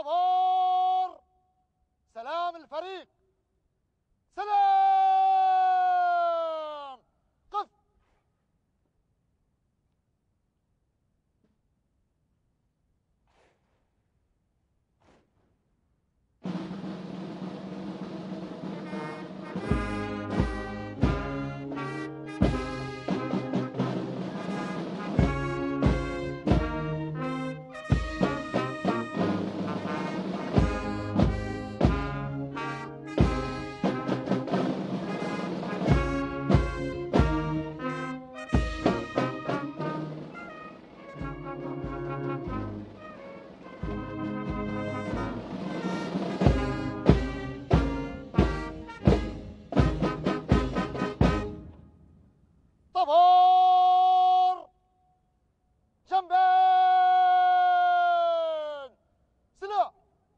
طابور. سلام الفريق. سلام. قف. طابور. جنبين. سلاح.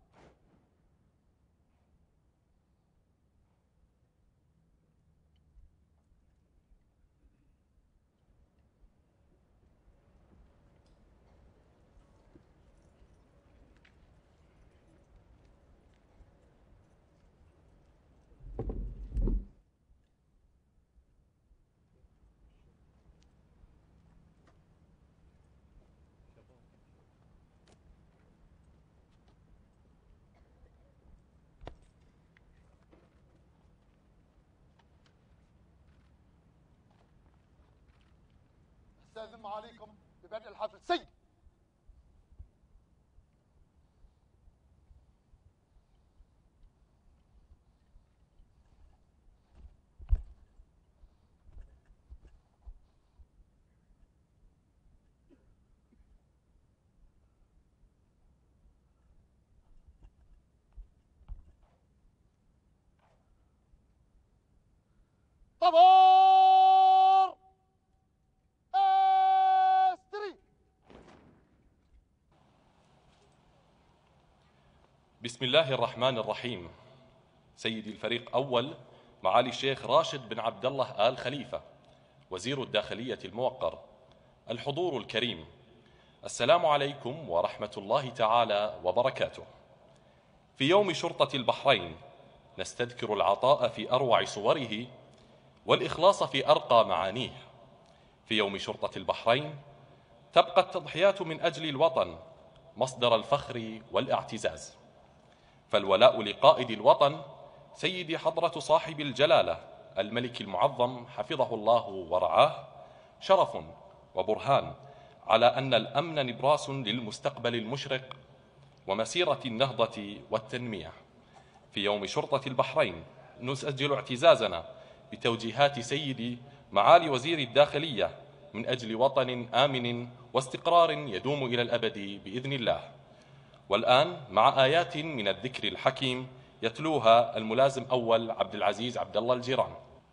استاذن معاليكم ببدء الحفل. سيد. طابور. استري. بسم الله الرحمن الرحيم. سيدي الفريق أول، معالي الشيخ راشد بن عبد الله آل خليفة وزير الداخلية الموقر، الحضور الكريم، السلام عليكم ورحمة الله تعالى وبركاته. في يوم شرطة البحرين نستذكر العطاء في أروع صوره والإخلاص في أرقى معانيه. في يوم شرطة البحرين تبقى التضحيات من أجل الوطن مصدر الفخر والاعتزاز، فالولاء لقائد الوطن سيدي حضرة صاحب الجلالة الملك المعظم حفظه الله ورعاه شرف وبرهان على أن الأمن نبراس للمستقبل المشرق ومسيرة النهضة والتنمية. في يوم شرطة البحرين نسجل اعتزازنا بتوجيهات سيدي معالي وزير الداخلية من أجل وطن آمن واستقرار يدوم إلى الأبد بإذن الله. والآن مع آيات من الذكر الحكيم يتلوها الملازم أول عبد العزيز عبد الله الجيران.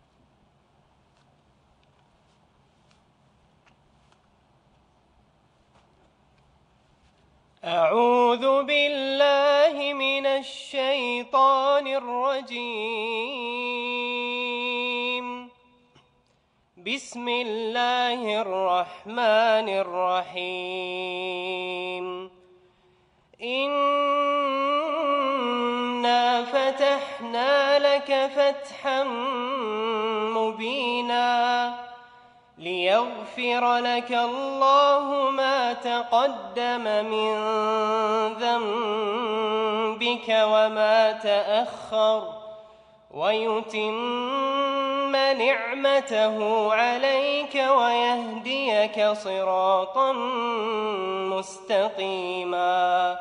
أعوذ بالله من الشيطان الرجيم. بسم الله الرحمن الرحيم. إنا فتحنا لك فتحا مبينا ليغفر لك الله ما تقدم من ذنبك وما تأخر ويتم نعمته عليك ويهديك صراطا مستقيما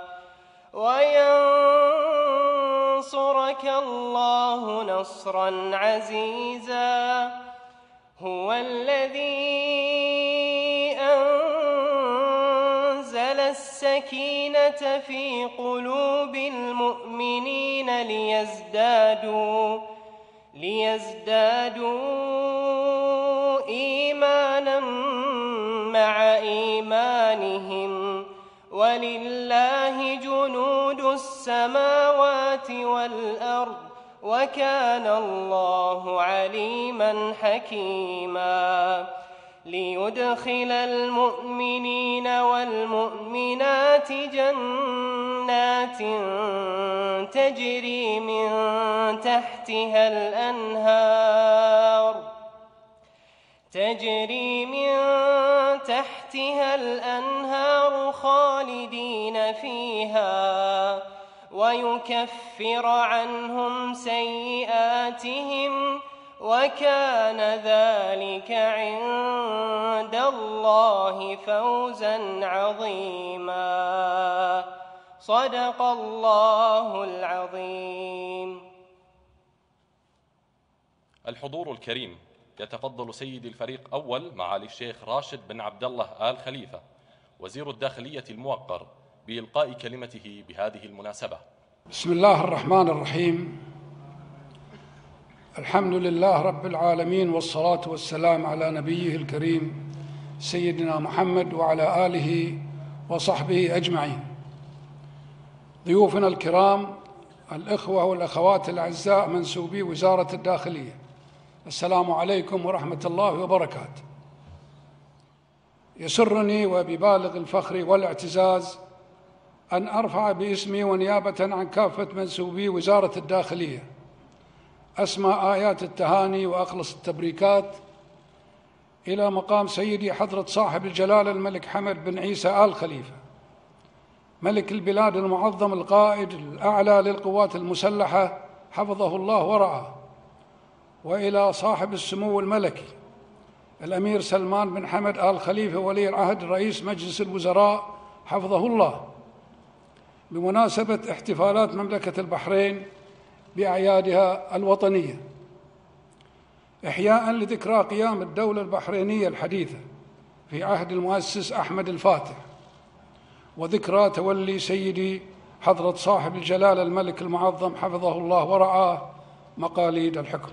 وينصرك الله نصرا عزيزا. هو الذي أنزل السكينة في قلوب المؤمنين ليزدادوا إيمانا مع إيمانهم ولله جنود السماوات والأرض وكان الله عليما حكيما. ليدخل المؤمنين والمؤمنات جنات جنات تجري من تحتها الأنهار خالدين فيها ويكفر عنهم سيئاتهم وكان ذلك عند الله فوزا عظيما. صدق الله العظيم. الحضور الكريم، يتفضل سيدي الفريق أول معالي الشيخ راشد بن عبد الله آل خليفة وزير الداخلية الموقر بإلقاء كلمته بهذه المناسبة. بسم الله الرحمن الرحيم. الحمد لله رب العالمين، والصلاة والسلام على نبيه الكريم سيدنا محمد وعلى آله وصحبه أجمعين. ضيوفنا الكرام، الإخوة والأخوات الأعزاء منسوبي وزارة الداخلية، السلام عليكم ورحمة الله وبركاته. يسرني وببالغ الفخر والاعتزاز أن أرفع باسمي ونيابة عن كافة منسوبي وزارة الداخلية أسمى آيات التهاني وأخلص التبريكات إلى مقام سيدي حضرة صاحب الجلالة الملك حمد بن عيسى آل خليفة ملك البلاد المعظم القائد الأعلى للقوات المسلحة حفظه الله ورعاه، وإلى صاحب السمو الملكي الأمير سلمان بن حمد آل خليفة ولي العهد رئيس مجلس الوزراء حفظه الله، بمناسبة احتفالات مملكة البحرين بأعيادها الوطنية، إحياء لذكرى قيام الدولة البحرينية الحديثة في عهد المؤسس أحمد الفاتح، وذكرى تولي سيدي حضرة صاحب الجلالة الملك المعظم حفظه الله ورعاه مقاليد الحكم.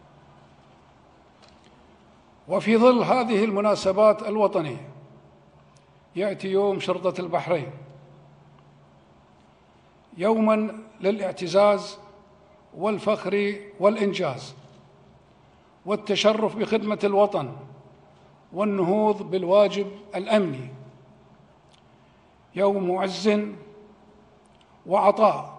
وفي ظل هذه المناسبات الوطنية يأتي يوم شرطة البحرين، يوما للاعتزاز والفخر والإنجاز والتشرف بخدمة الوطن والنهوض بالواجب الأمني، يوم عز وعطاء،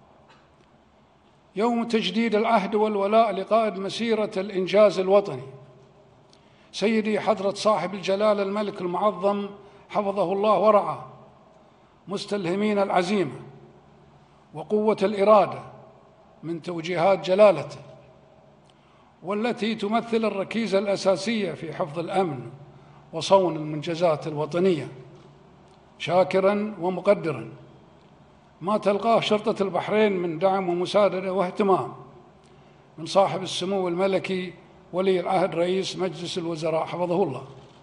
يوم تجديد العهد والولاء لقائد مسيرة الإنجاز الوطني سيدي حضرة صاحب الجلالة الملك المعظم حفظه الله ورعاه، مستلهمين العزيمة وقوة الإرادة من توجيهات جلالته، والتي تمثل الركيزة الأساسية في حفظ الأمن وصون المنجزات الوطنية، شاكراً ومقدراً ما تلقاه شرطة البحرين من دعم ومساندة واهتمام من صاحب السمو الملكي ولي العهد رئيس مجلس الوزراء حفظه الله.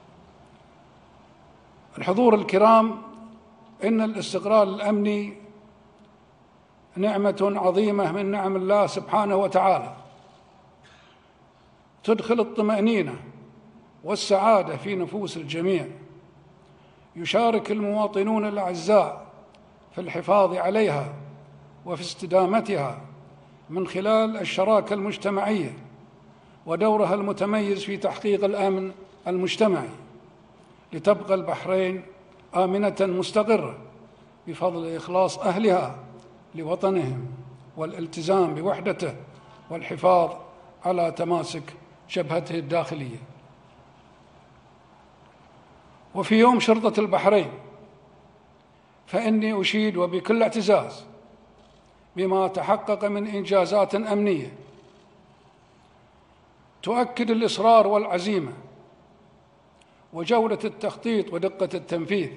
الحضور الكرام، إن الاستقرار الأمني نعمة عظيمة من نعم الله سبحانه وتعالى، تدخل الطمأنينة والسعادة في نفوس الجميع، يشارك المواطنون الأعزاء في الحفاظ عليها وفي استدامتها من خلال الشراكة المجتمعية ودورها المتميز في تحقيق الأمن المجتمعي، لتبقى البحرين آمنة مستقرة بفضل إخلاص أهلها لوطنهم والالتزام بوحدته والحفاظ على تماسك جبهته الداخلية. وفي يوم شرطة البحرين فإني أشيد وبكل اعتزاز بما تحقق من إنجازات أمنية تؤكد الإصرار والعزيمة وجودة التخطيط ودقة التنفيذ،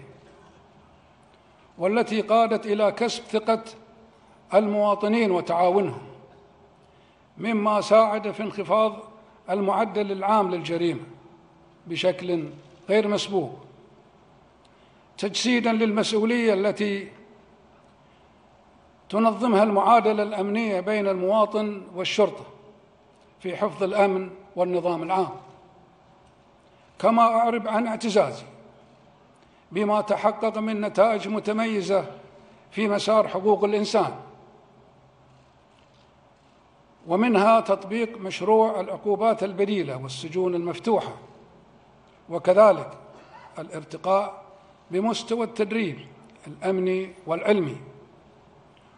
والتي قادت إلى كسب ثقة المواطنين وتعاونهم، مما ساعد في انخفاض المعدل العام للجريمة بشكل غير مسبوق، تجسيداً للمسؤولية التي تنظمها المعادلة الأمنية بين المواطن والشرطة في حفظ الأمن والنظام العام. كما أعرب عن اعتزازي بما تحقق من نتائج متميزة في مسار حقوق الإنسان، ومنها تطبيق مشروع العقوبات البديلة والسجون المفتوحة، وكذلك الارتقاء بمستوى التدريب الأمني والعلمي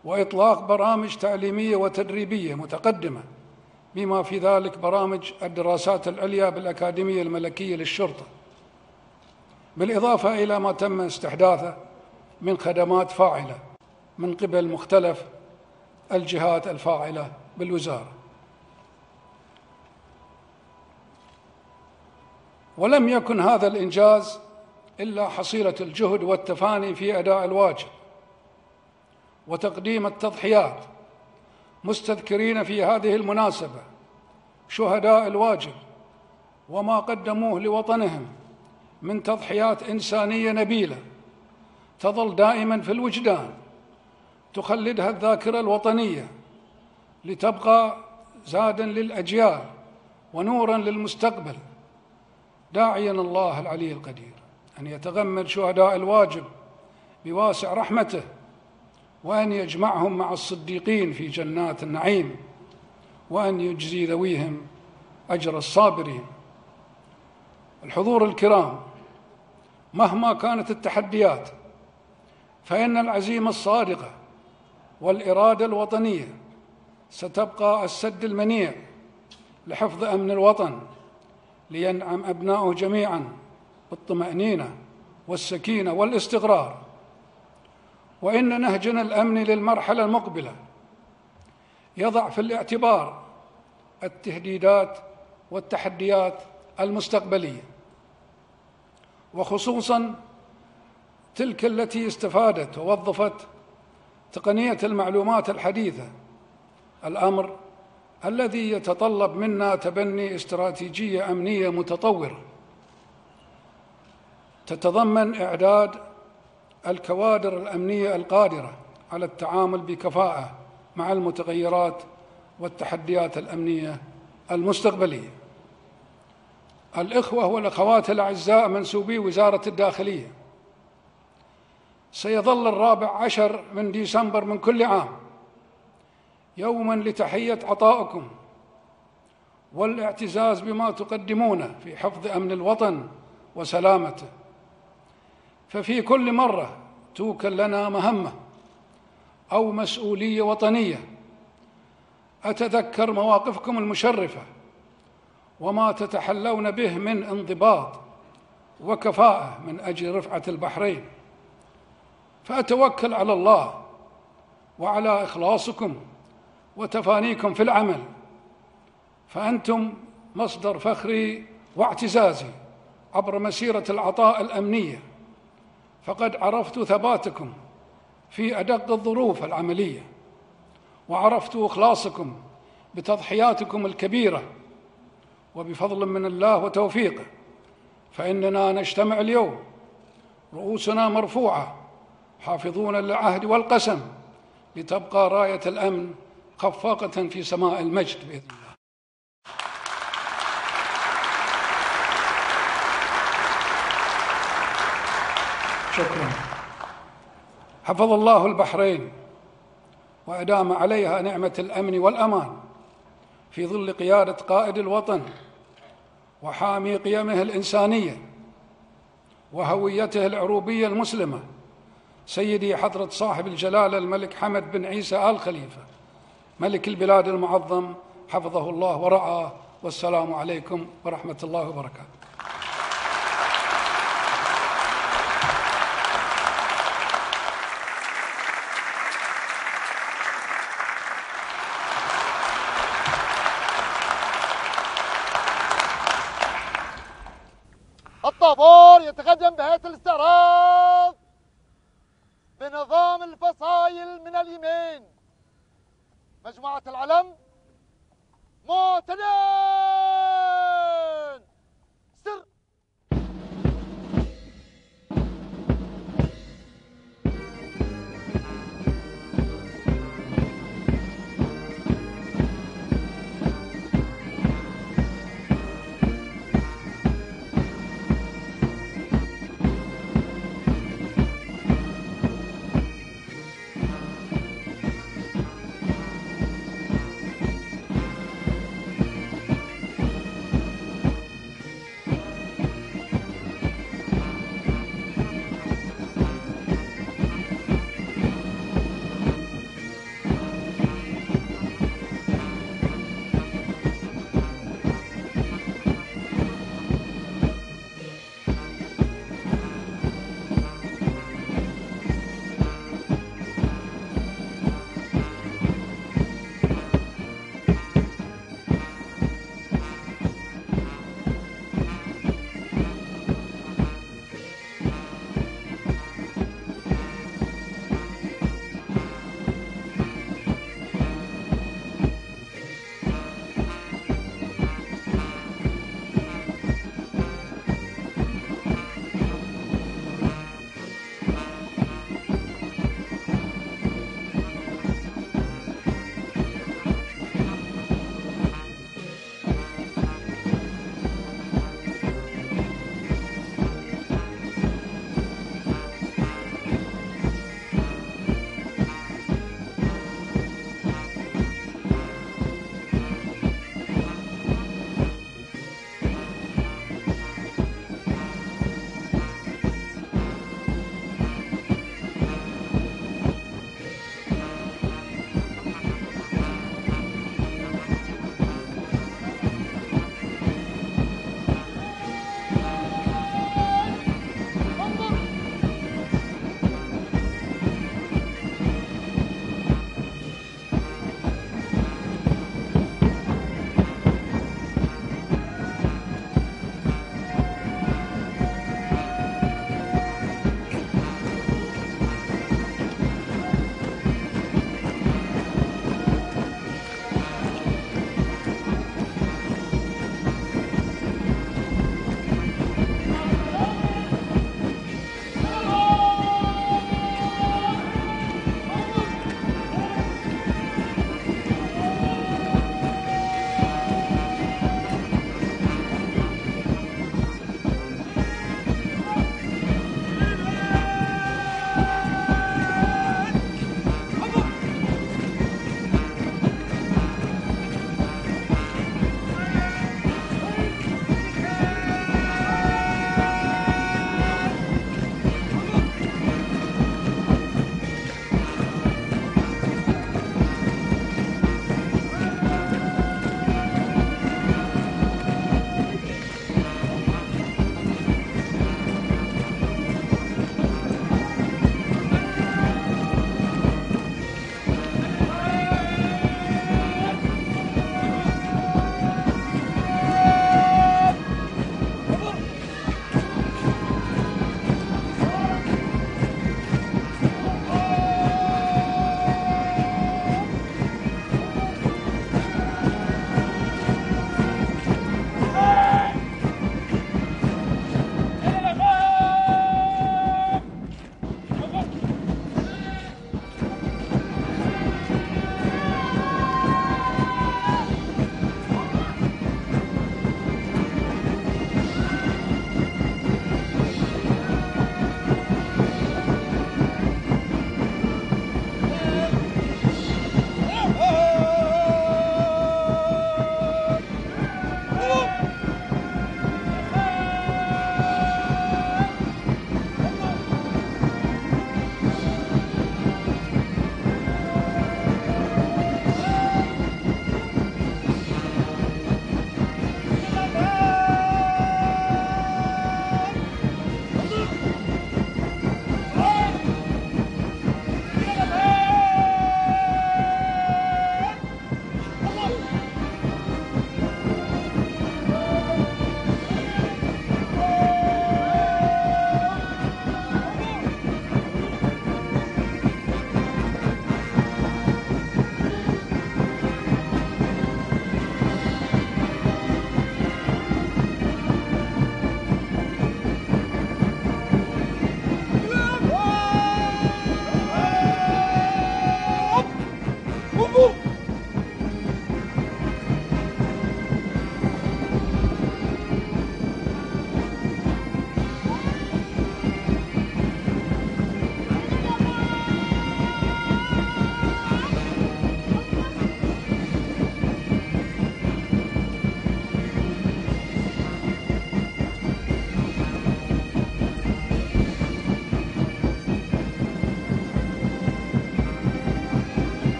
وإطلاق برامج تعليمية وتدريبية متقدمة، بما في ذلك برامج الدراسات العليا بالأكاديمية الملكية للشرطة، بالإضافة إلى ما تم استحداثه من خدمات فاعلة من قبل مختلف الجهات الفاعلة بالوزارة. ولم يكن هذا الإنجاز إلا حصيلة الجهد والتفاني في أداء الواجب وتقديم التضحيات، مستذكرين في هذه المناسبة شهداء الواجب وما قدموه لوطنهم من تضحيات إنسانية نبيلة تظل دائما في الوجدان، تخلدها الذاكرة الوطنية لتبقى زادا للأجيال ونورا للمستقبل، داعيا الله العلي القدير أن يتغمد شهداء الواجب بواسع رحمته، وأن يجمعهم مع الصديقين في جنات النعيم، وأن يجزي ذويهم أجر الصابرين. الحضور الكرام، مهما كانت التحديات فإن العزيمة الصادقة والإرادة الوطنية ستبقى السد المنيع لحفظ أمن الوطن، لينعم أبناؤه جميعا بالطمأنينة والسكينة والاستقرار. وإن نهجنا الأمني للمرحلة المقبلة يضع في الاعتبار التهديدات والتحديات المستقبلية، وخصوصا تلك التي استفادت ووظفت تقنية المعلومات الحديثة، الأمر الذي يتطلب منا تبني استراتيجية أمنية متطورة تتضمن إعداد الكوادر الأمنية القادرة على التعامل بكفاءة مع المتغيرات والتحديات الأمنية المستقبلية. الإخوة والأخوات الأعزاء منسوبي وزارة الداخلية، سيظل 14 من ديسمبر من كل عام يوما لتحية عطائكم والاعتزاز بما تقدمونه في حفظ أمن الوطن وسلامته. ففي كل مرة توكل لنا مهمة أو مسؤولية وطنية أتذكر مواقفكم المشرفة وما تتحلون به من انضباط وكفاءة من أجل رفعة البحرين، فأتوكل على الله وعلى إخلاصكم وتفانيكم في العمل، فأنتم مصدر فخري واعتزازي عبر مسيرة العطاء الأمنية، فقد عرفت ثباتكم في أدق الظروف العملية، وعرفت إخلاصكم بتضحياتكم الكبيرة، وبفضل من الله وتوفيقه فإننا نجتمع اليوم رؤوسنا مرفوعة حافظون للعهد والقسم، لتبقى راية الأمن خفاقة في سماء المجد بإذن الله. شكرا. حفظ الله البحرين وأدام عليها نعمة الأمن والأمان في ظل قيادة قائد الوطن وحامي قيمه الإنسانية وهويته العروبية المسلمة سيدي حضرة صاحب الجلالة الملك حمد بن عيسى آل خليفة ملك البلاد المعظم، حفظه الله ورعاه. والسلام عليكم ورحمة الله وبركاته. الطابور يتقدم بهيئة الاستعراض بنظام الفصائل من اليمين. مجموعة العلم معتدل سر.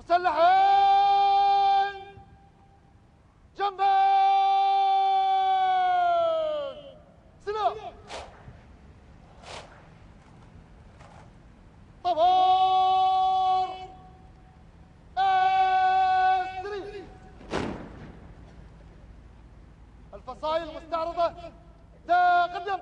مسلحين جنبين سلاح طبور استري الفصائل مستعرضة تقدم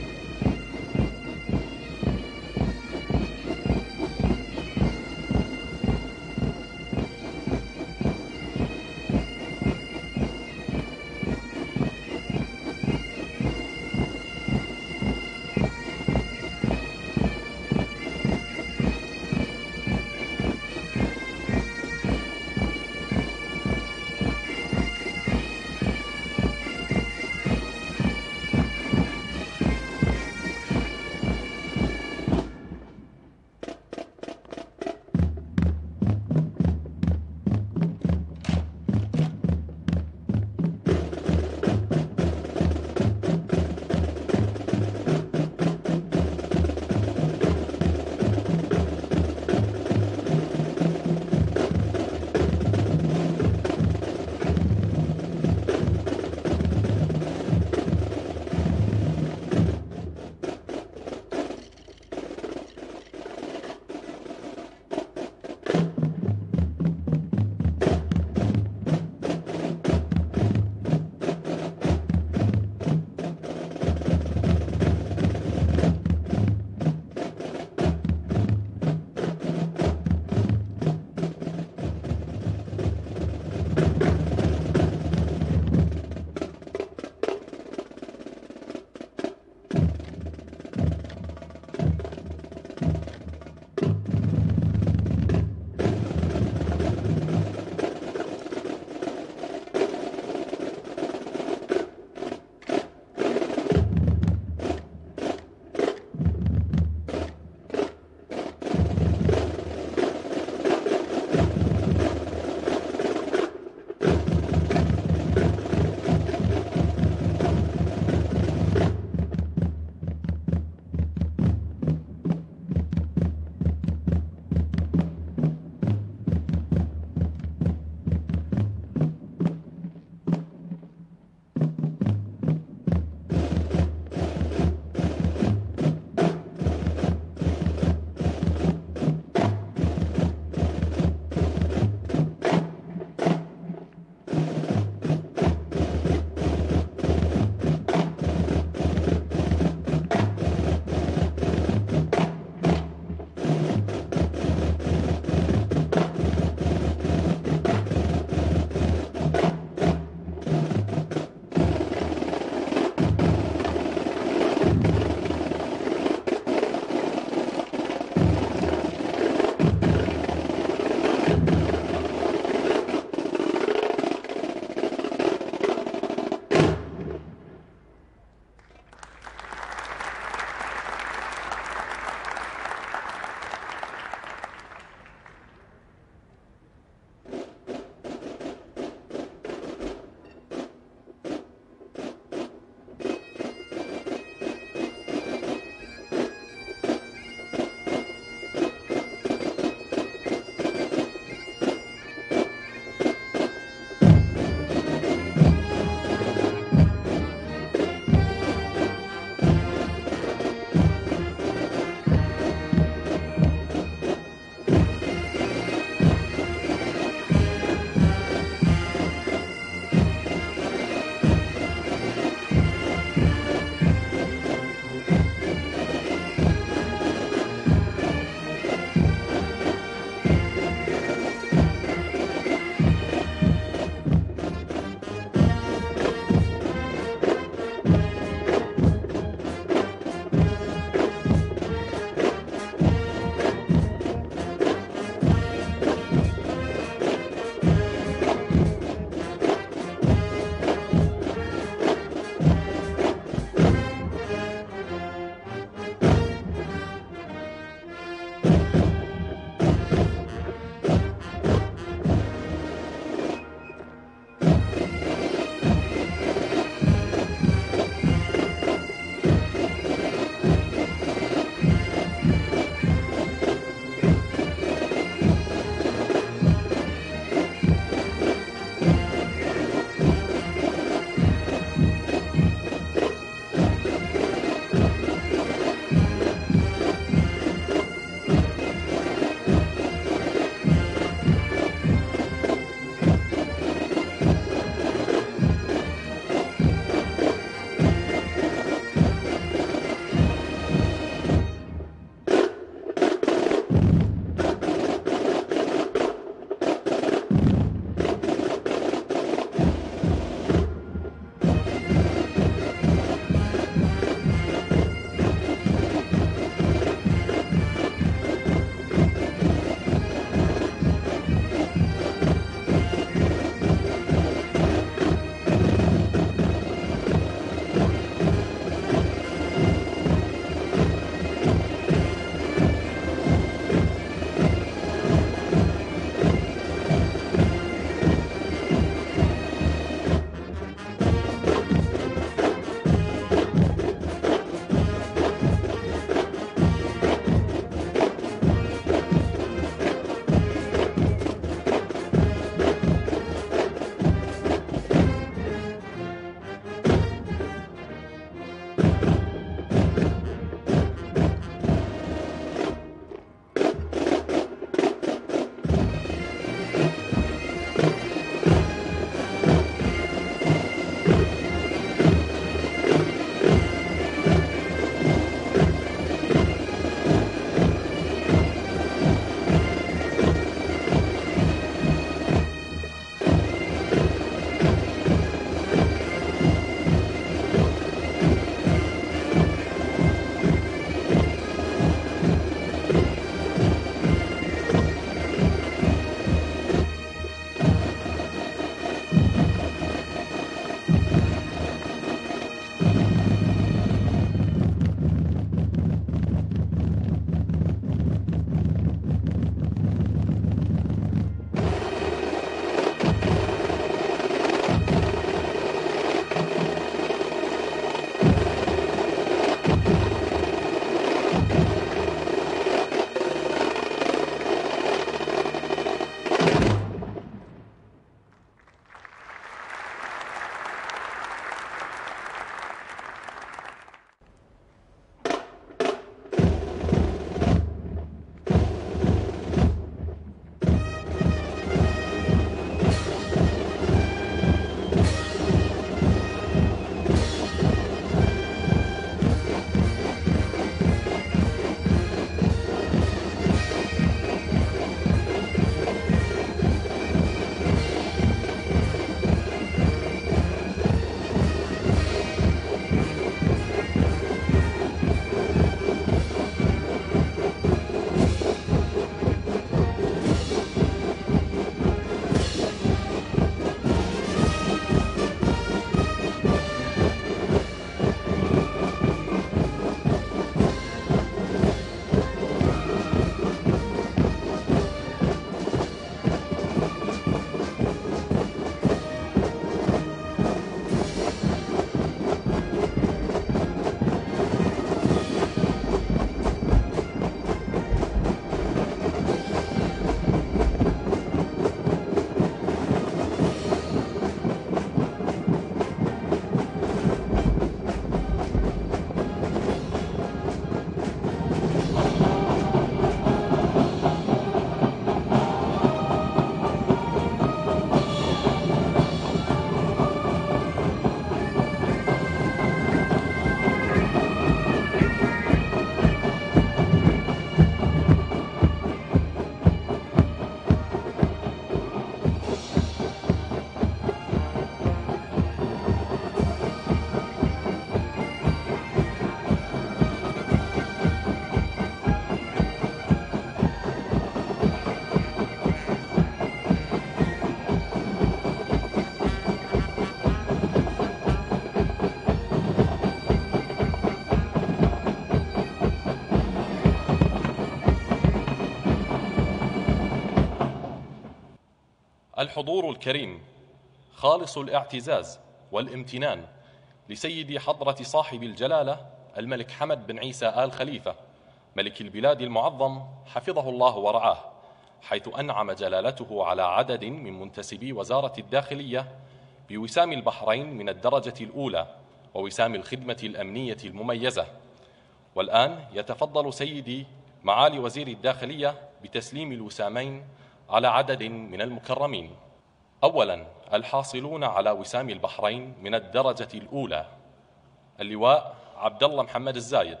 الحضور الكريم خالص الاعتزاز والامتنان لسيدي حضرة صاحب الجلالة الملك حمد بن عيسى آل خليفة ملك البلاد المعظم حفظه الله ورعاه، حيث أنعم جلالته على عدد من منتسبي وزارة الداخلية بوسام البحرين من الدرجة الأولى ووسام الخدمة الأمنية المميزة. والآن يتفضل سيدي معالي وزير الداخلية بتسليم الوسامين على عدد من المكرمين. أولا الحاصلون على وسام البحرين من الدرجة الأولى: اللواء عبد الله محمد الزايد،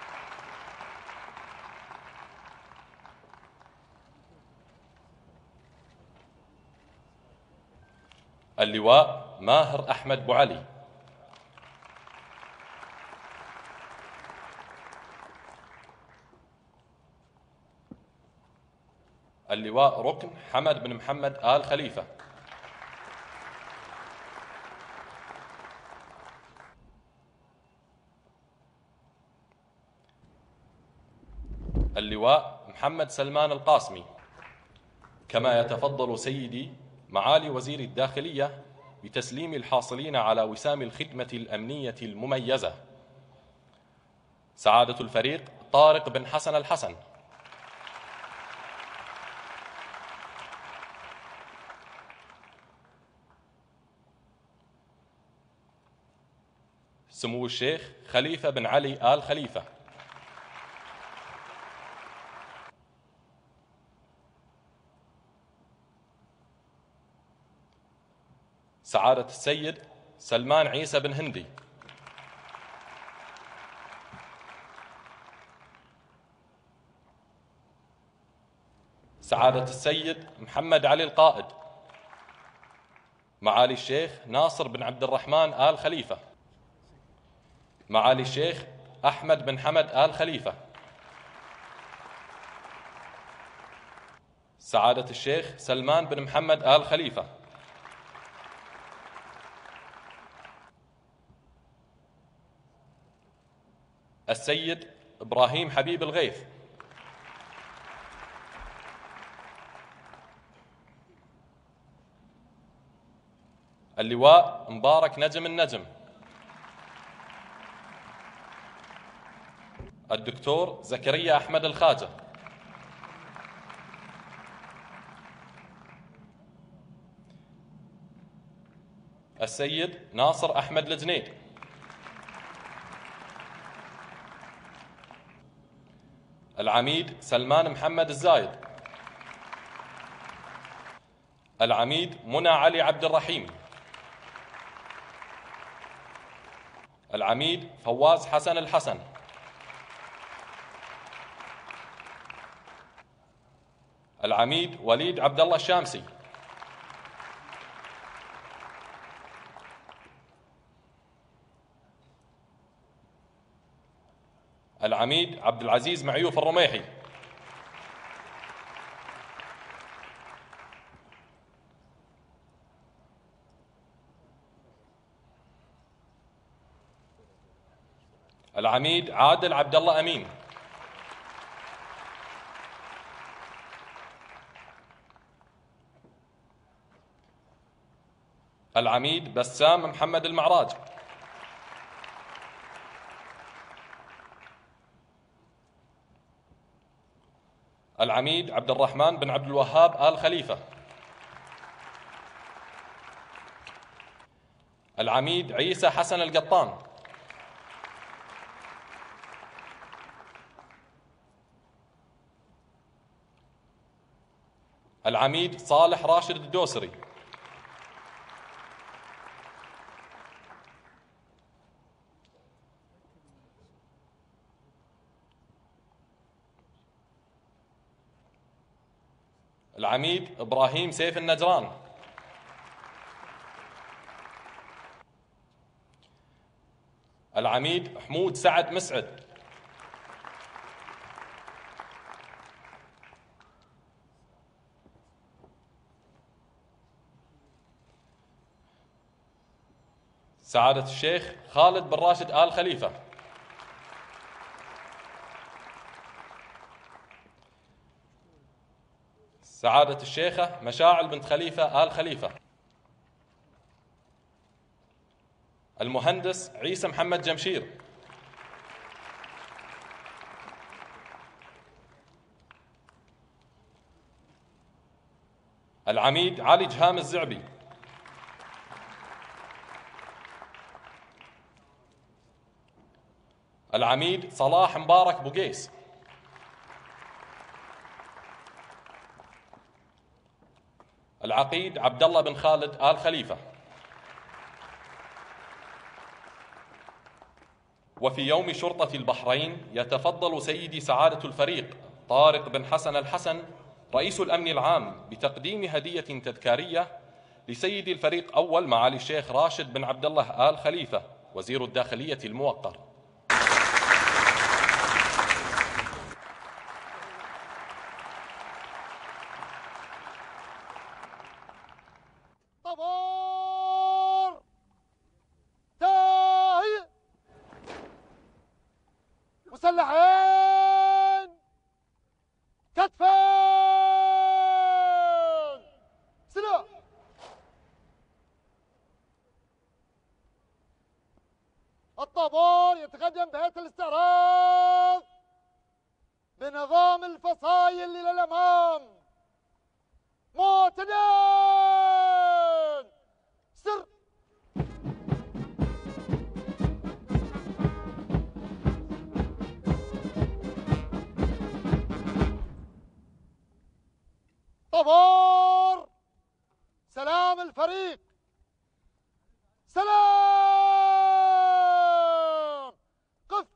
اللواء ماهر أحمد بوعلي، اللواء ركن حمد بن محمد آل خليفة، اللواء محمد سلمان القاسمي. كما يتفضل سيدي معالي وزير الداخلية بتسليم الحاصلين على وسام الخدمة الأمنية المميزة: سعادة الفريق طارق بن حسن الحسن، سمو الشيخ خليفة بن علي آل خليفة، سعادة السيد سلمان عيسى بن هندي، سعادة السيد محمد علي القائد، معالي الشيخ ناصر بن عبد الرحمن آل خليفة، معالي الشيخ أحمد بن حمد آل خليفة، سعادة الشيخ سلمان بن محمد آل خليفة، السيد إبراهيم حبيب الغيث، اللواء مبارك نجم النجم، الدكتور زكريا أحمد الخاجة، السيد ناصر أحمد الجنيد، العميد سلمان محمد الزايد، العميد منى علي عبد الرحيم، العميد فواز حسن الحسن، العميد وليد عبد الله الشامسي، العميد عبد العزيز معيوف الرميحي، العميد عادل عبد الله أمين، العميد بسام محمد المعراج، العميد عبد الرحمن بن عبد الوهاب آل خليفة، العميد عيسى حسن القطان، العميد صالح راشد الدوسري، العميد إبراهيم سيف النجران، العميد حمود سعد مسعد، سعادة الشيخ خالد بن راشد آل خليفة، سعادة الشيخة مشاعل بنت خليفة آل خليفة، المهندس عيسى محمد جمشير، العميد علي جهام الزعبي، العميد صلاح مبارك بوقيس، العقيد عبد الله بن خالد آل خليفة. وفي يوم شرطة البحرين يتفضل سيدي سعادة الفريق طارق بن حسن الحسن رئيس الأمن العام بتقديم هدية تذكارية لسيدي الفريق أول معالي الشيخ راشد بن عبد الله آل خليفة وزير الداخلية الموقر. طابور تاهي مسلحين كتفين سلاح. الطابور يتقدم بهيئة الاستعراض بنظام الفصائل إلى الأمام. معتدل سر. طابور سلام الفريق. سلام. قف.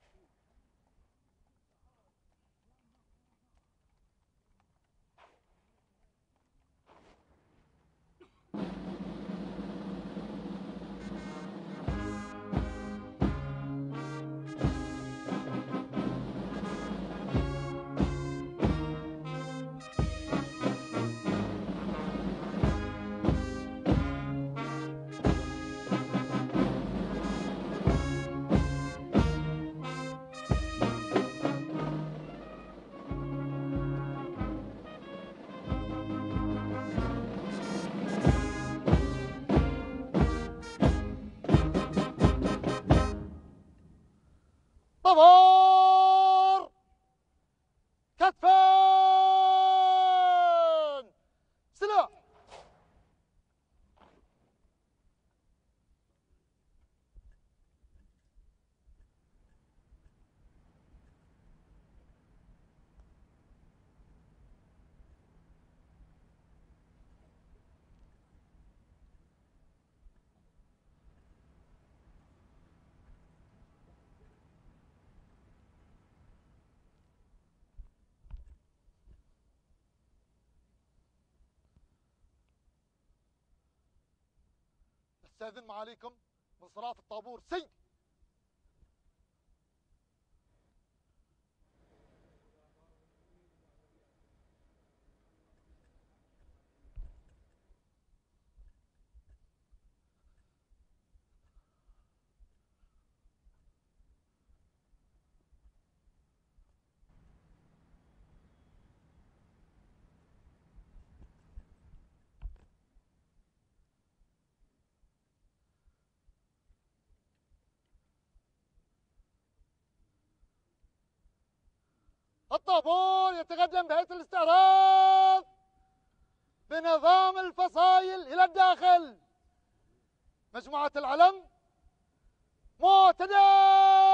طابور كتفين سلاح. استاذن معاليكم من صراط الطابور سي. الطابور يتقدم بهيئة الاستعراض بنظام الفصائل إلى الداخل. مجموعة العلم معتدل